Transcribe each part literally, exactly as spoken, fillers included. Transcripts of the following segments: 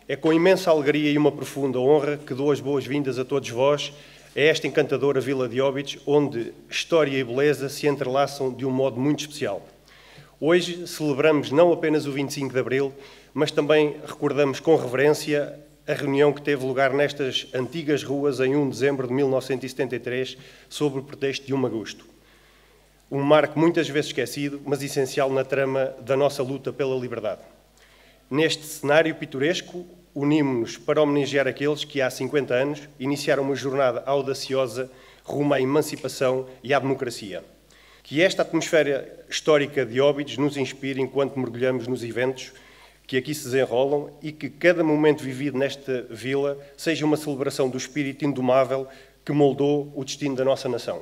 É com imensa alegria e uma profunda honra que dou as boas-vindas a todos vós a esta encantadora Vila de Óbidos, onde história e beleza se entrelaçam de um modo muito especial. Hoje celebramos não apenas o vinte e cinco de Abril, mas também recordamos com reverência a reunião que teve lugar nestas antigas ruas em um de dezembro de mil novecentos e setenta e três, sob o pretexto de um agosto. Um marco muitas vezes esquecido, mas essencial na trama da nossa luta pela liberdade. Neste cenário pitoresco, unimos-nos para homenagear aqueles que há cinquenta anos iniciaram uma jornada audaciosa rumo à emancipação e à democracia. Que esta atmosfera histórica de Óbidos nos inspire enquanto mergulhamos nos eventos que aqui se desenrolam e que cada momento vivido nesta vila seja uma celebração do espírito indomável que moldou o destino da nossa nação.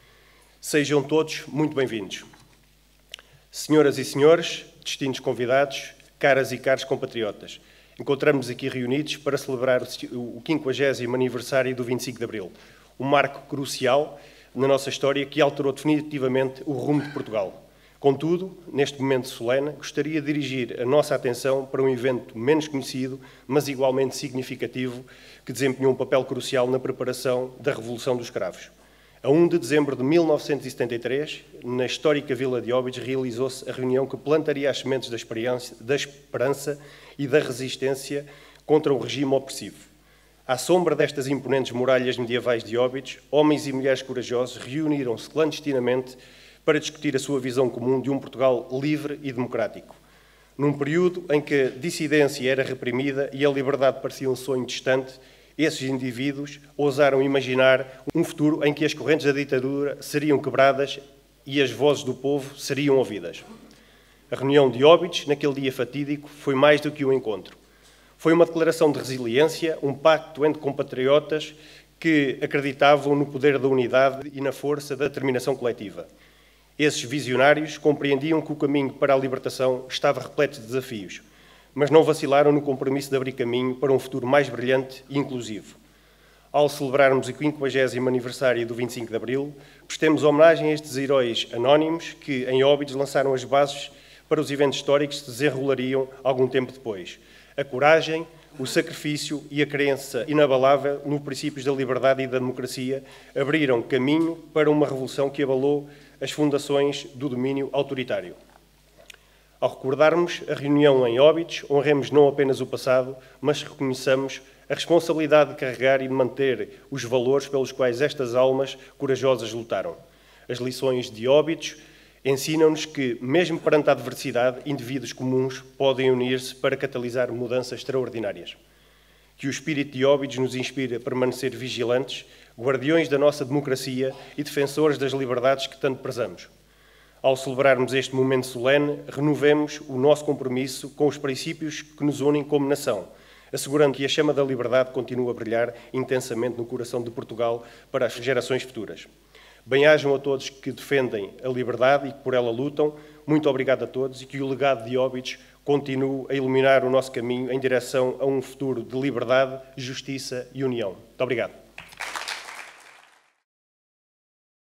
Sejam todos muito bem-vindos. Senhoras e senhores, distintos convidados, caras e caros compatriotas, encontramos-nos aqui reunidos para celebrar o quinquagésimo aniversário do vinte e cinco de Abril, um marco crucial na nossa história que alterou definitivamente o rumo de Portugal. Contudo, neste momento solene, gostaria de dirigir a nossa atenção para um evento menos conhecido, mas igualmente significativo, que desempenhou um papel crucial na preparação da Revolução dos Cravos. A um de dezembro de mil novecentos e setenta e três, na histórica Vila de Óbidos, realizou-se a reunião que plantaria as sementes da, da esperança e da resistência contra o regime opressivo. À sombra destas imponentes muralhas medievais de Óbidos, homens e mulheres corajosos reuniram-se clandestinamente para discutir a sua visão comum de um Portugal livre e democrático. Num período em que a dissidência era reprimida e a liberdade parecia um sonho distante, esses indivíduos ousaram imaginar um futuro em que as correntes da ditadura seriam quebradas e as vozes do povo seriam ouvidas. A reunião de Óbidos, naquele dia fatídico, foi mais do que um encontro. Foi uma declaração de resiliência, um pacto entre compatriotas que acreditavam no poder da unidade e na força da determinação coletiva. Esses visionários compreendiam que o caminho para a libertação estava repleto de desafios, mas não vacilaram no compromisso de abrir caminho para um futuro mais brilhante e inclusivo. Ao celebrarmos o quinquagésimo aniversário do vinte e cinco de Abril, prestemos homenagem a estes heróis anónimos que, em Óbidos, lançaram as bases para os eventos históricos que se desenrolariam algum tempo depois. A coragem, o sacrifício e a crença inabalável nos princípios da liberdade e da democracia abriram caminho para uma revolução que abalou as fundações do domínio autoritário. Ao recordarmos a reunião em Óbidos, honremos não apenas o passado, mas reconheçamos a responsabilidade de carregar e de manter os valores pelos quais estas almas corajosas lutaram. As lições de Óbidos ensinam-nos que, mesmo perante a adversidade, indivíduos comuns podem unir-se para catalisar mudanças extraordinárias. Que o espírito de Óbidos nos inspire a permanecer vigilantes, guardiões da nossa democracia e defensores das liberdades que tanto prezamos. Ao celebrarmos este momento solene, renovemos o nosso compromisso com os princípios que nos unem como nação, assegurando que a chama da liberdade continue a brilhar intensamente no coração de Portugal para as gerações futuras. Bem-ajam a todos que defendem a liberdade e que por ela lutam. Muito obrigado a todos e que o legado de Óbidos continue a iluminar o nosso caminho em direção a um futuro de liberdade, justiça e união. Muito obrigado.